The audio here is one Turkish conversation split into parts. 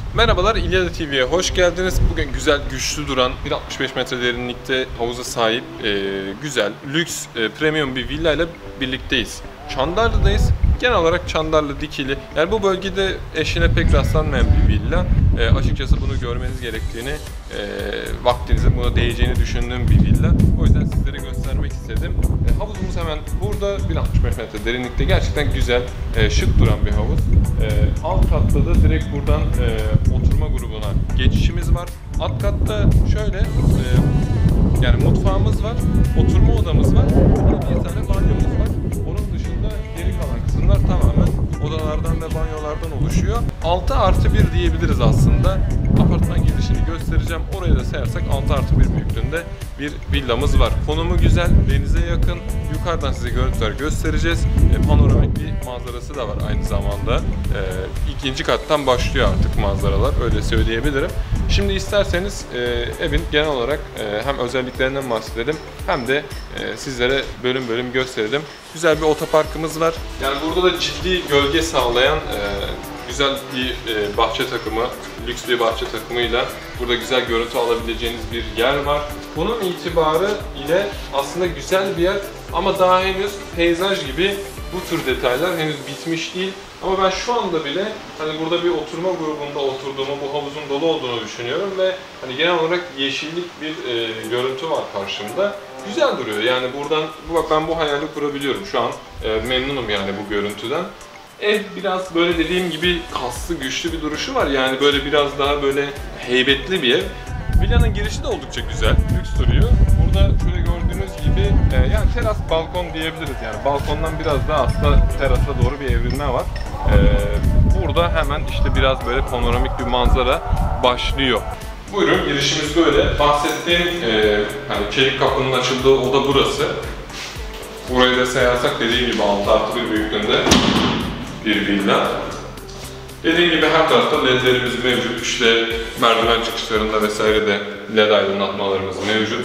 Merhabalar, İlyada TV'ye hoş geldiniz. Bugün güzel, güçlü duran 1.65 metre derinlikte havuza sahip güzel, lüks, premium bir villa ile birlikteyiz. Çandarlı'dayız. Genel olarak Çandarlı, Dikili. Yani bu bölgede eşine pek rastlanmayan bir villa. Açıkçası bunu görmeniz gerektiğini, vaktinizin buna değeceğini düşündüğüm bir villa. O yüzden sizlere göstermek istedim. Havuzumuz hemen burada 1.65 metre derinlikte. Gerçekten güzel, şık duran bir havuz. Alt katta da direkt buradan oturma grubuna geçişimiz var. Alt katta şöyle yani mutfağımız var, oturma odamız var, bir tane banyomuz var. Onun dışında geri kalan kısımlar tamamen odalardan ve banyolardan oluşuyor. 6+1 diyebiliriz aslında. Apartman girişini göstereceğim. Oraya da sayarsak 6+1 büyüklüğünde bir villamız var. Konumu güzel, denize yakın. Yukarıdan size görüntüler göstereceğiz. Panoramik bir manzarası da var aynı zamanda. İkinci kattan başlıyor artık manzaralar, öyle söyleyebilirim. Şimdi isterseniz evin genel olarak hem özelliklerinden bahsedelim hem de sizlere bölüm bölüm gösterelim. Güzel bir otoparkımız var. Yani burada da ciddi gölge sağlayan güzel bir bahçe takımı, lüks bir bahçe takımıyla burada güzel görüntü alabileceğiniz bir yer var. Bunun itibarı ile aslında güzel bir yer ama daha henüz peyzaj gibi bu tür detaylar henüz bitmiş değil. Ama ben şu anda bile hani burada bir oturma grubunda oturduğumu, bu havuzun dolu olduğunu düşünüyorum ve hani genel olarak yeşillik bir görüntü var karşımda. Güzel duruyor. Yani buradan bak ben bu hayali kurabiliyorum şu an. Memnunum yani bu görüntüden. Ev biraz böyle dediğim gibi kaslı, güçlü bir duruşu var. Yani böyle biraz daha böyle heybetli bir ev. Villanın girişi de oldukça güzel, lüks duruyor. Burada şöyle gördüğünüz gibi yani teras balkon diyebiliriz. Yani balkondan biraz daha aslında terasa doğru bir evrilme var. Burada hemen işte biraz böyle panoramik bir manzara başlıyor. Buyurun, girişimiz böyle. Bahsettiğim hani çelik kapının açıldığı oda burası. Burayı da sayarsak dediğim gibi 6+1 büyüklüğünde bir villa. Dediğim gibi her tarafta ledlerimiz mevcut. İşte merdiven çıkışlarında vesaire de led aydınlatmalarımız mevcut.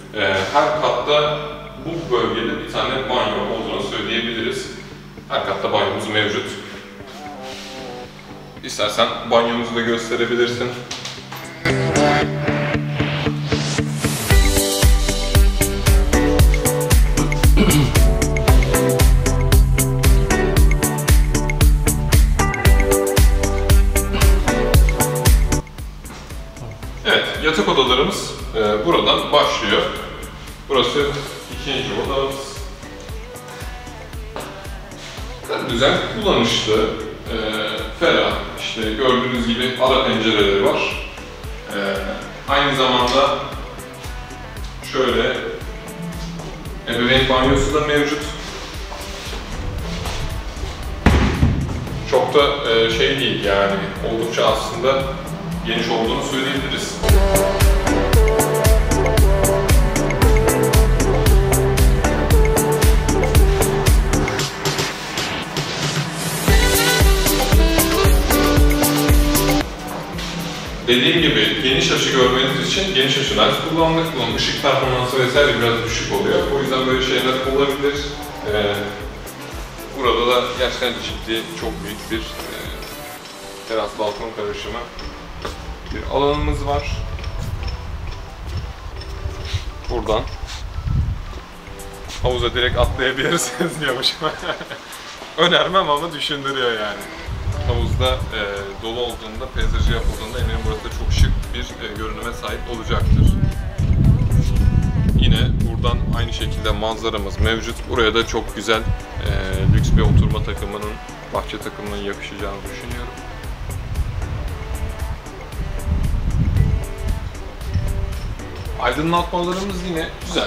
Her katta bu bölgede bir tane banyo olduğunu söyleyebiliriz. Her katta banyomuz mevcut. İstersen banyomuzu da gösterebilirsin. Evet, yatak odalarımız buradan başlıyor. Burası ikinci odamız. Güzel, kullanışlı, ferah. İşte gördüğünüz gibi ara pencereleri var. Aynı zamanda şöyle ebeveyn banyosu da mevcut. Çok da şey değil yani, oldukça aslında geniş olduğunu söyleyebiliriz. Dediğim gibi geniş açı görmeniz için geniş açı lens kullandık. Bunun ışık performansı vesaire biraz düşük oluyor. O yüzden böyle şeyler olabilir. Burada da gerçekten ciddi, çok büyük bir teras balkon karışımı bir alanımız var. Buradan havuza direkt atlayabilirsiniz diyormuşum. Önermem ama düşündürüyor yani. Havuzda dolu olduğunda, peyzajı yapıldığında eminim burası da çok şık bir görünüme sahip olacaktır. Yine buradan aynı şekilde manzaramız mevcut. Buraya da çok güzel lüks bir oturma takımının, bahçe takımının yakışacağını düşünüyorum. Aydınlatmalarımız yine güzel.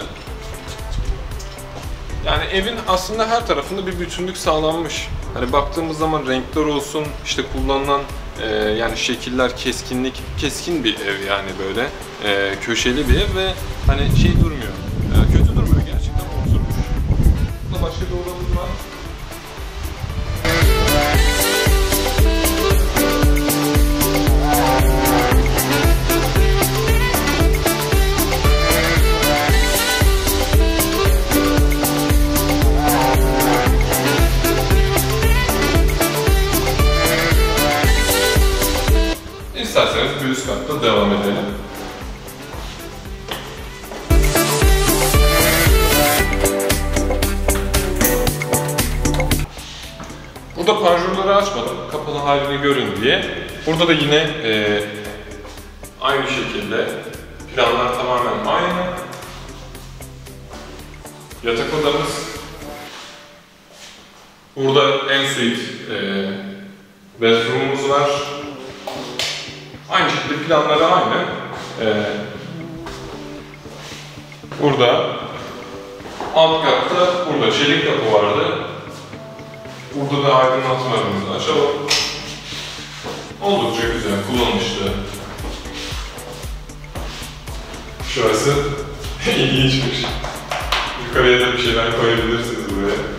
Yani evin aslında her tarafında bir bütünlük sağlanmış. Hani baktığımız zaman renkler olsun, işte kullanılan yani şekiller, keskin bir ev yani böyle köşeli bir ev ve hani şey durmuyor, kötü durmuyor, gerçekten oturmuş. Burada başka bir odamız var. İsterseniz bir üst katta devam edelim. Burada panjurları açmadım, kapalı halini görün diye. Burada da yine aynı şekilde planlar tamamen aynı. Yatak odamız. Burada en suite bedroom'umuz var. Aynı şekilde planları aynı. Burada alt katta burada çelik kapı vardı. Burada da aydınlatmalarımızı açalım. Oldukça güzel, kullanışlı. Şurası ilginçmiş. Yukarıya da bir şeyler koyabilirsiniz buraya.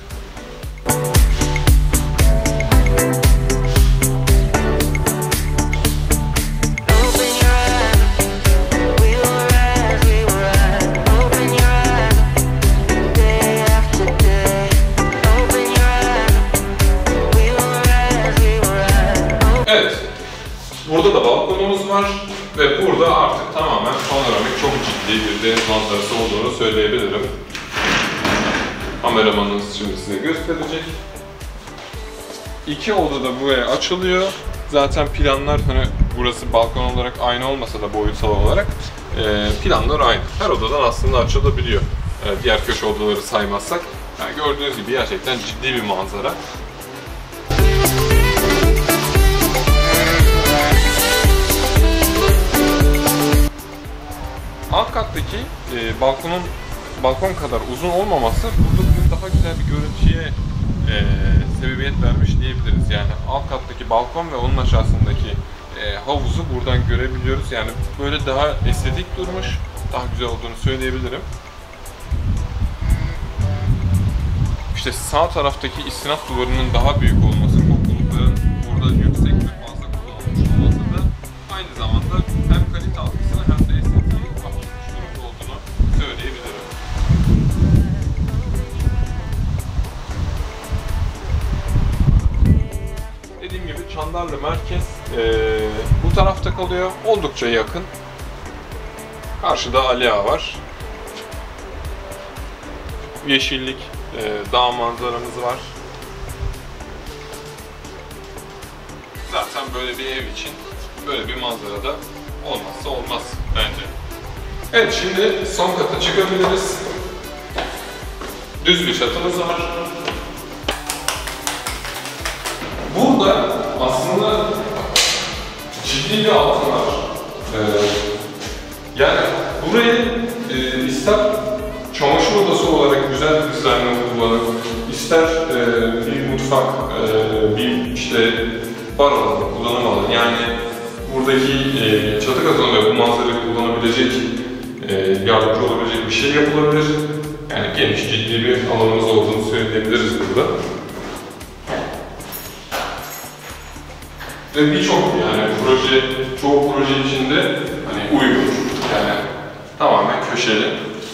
Evet, burada da balkonumuz var ve burada artık tamamen panoramik, çok ciddi bir deniz manzarası olduğunu söyleyebilirim. Kameramanımız şimdi size gösterecek. İki oda da buraya açılıyor. Zaten planlar hani burası balkon olarak aynı olmasa da boyutsal olarak planlar aynı. Her odadan aslında açılabiliyor. Diğer köşe odaları saymazsak. Yani gördüğünüz gibi gerçekten ciddi bir manzara. Alt kattaki balkon kadar uzun olmaması burada daha güzel bir görüntüye sebebiyet vermiş diyebiliriz. Yani alt kattaki balkon ve onun aşağısındaki havuzu buradan görebiliyoruz. Yani böyle daha estetik durmuş, daha güzel olduğunu söyleyebilirim. İşte sağ taraftaki istinat duvarının daha büyük olması, korkulukların burada yüksek ve fazla kullanılmış olması da aynı zamanda hem kalite algısını hem de estetiği arttırmış durumda olduğunu söyleyebilirim. Dediğim gibi Çandarlı merkez bu tarafta kalıyor, oldukça yakın. Karşıda Ali Ağa var. Yeşillik, dağ manzaramız var. Zaten böyle bir ev için böyle bir manzarada olmazsa olmaz bence. Evet, şimdi son kata çıkabiliriz. Düz bir çatımız var. Burada aslında ciddi bir alan var. Yani burayı ister çamaşır odası olarak güzel bir dizaynla kullanıp, ister bir mutfak, bir işte bar alanı, kullanım alanı. Yani buradaki çatı katını ve bu manzarayı kullanabilecek, yardımcı olabilecek bir şey yapılabilir. Yani geniş, ciddi bir alanımız olduğunu söyleyebiliriz burada. Ve birçok yani çoğu proje içinde hani uygun. Yani tamamen köşeli.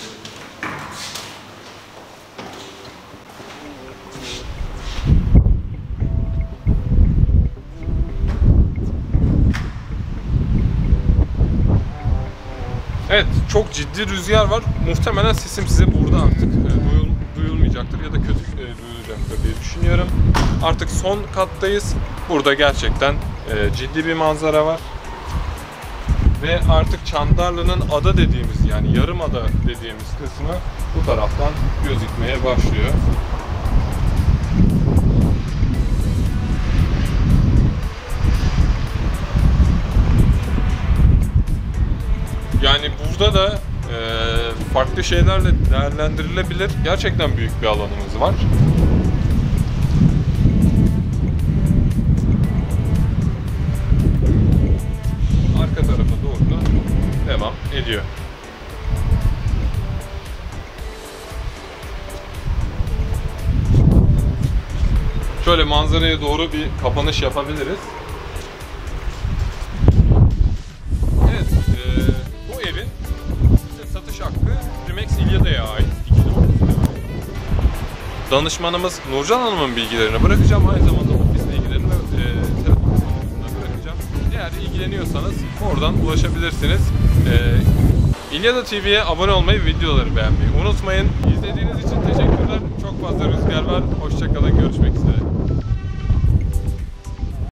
Evet, çok ciddi rüzgar var. Muhtemelen sesim size burada artık duyulmayacaktır ya da kötü duyulacaktır diye düşünüyorum. Artık son kattayız. Burada gerçekten ciddi bir manzara var. Ve artık Çandarlı'nın ada dediğimiz, yani yarımada dediğimiz kısmı bu taraftan gözükmeye başlıyor. Yani burada da farklı şeylerle değerlendirilebilir. Gerçekten büyük bir alanımız var. Arka tarafa doğru da devam ediyor. Şöyle manzaraya doğru bir kapanış yapabiliriz. Evet, bu evin satış hakkı Rimex İlyada'ya ait. Danışmanımız Nurcan Hanım'ın bilgilerini bırakacağım. Aynı zamanda ofis bilgilerini ve telefon numarasını bırakacağım. Eğer ilgi ilgileniyorsanız oradan ulaşabilirsiniz. İlyada TV'ye abone olmayı, videoları beğenmeyi unutmayın. İzlediğiniz için teşekkürler. Çok fazla rüzgar var. Hoşça kalın. Görüşmek üzere.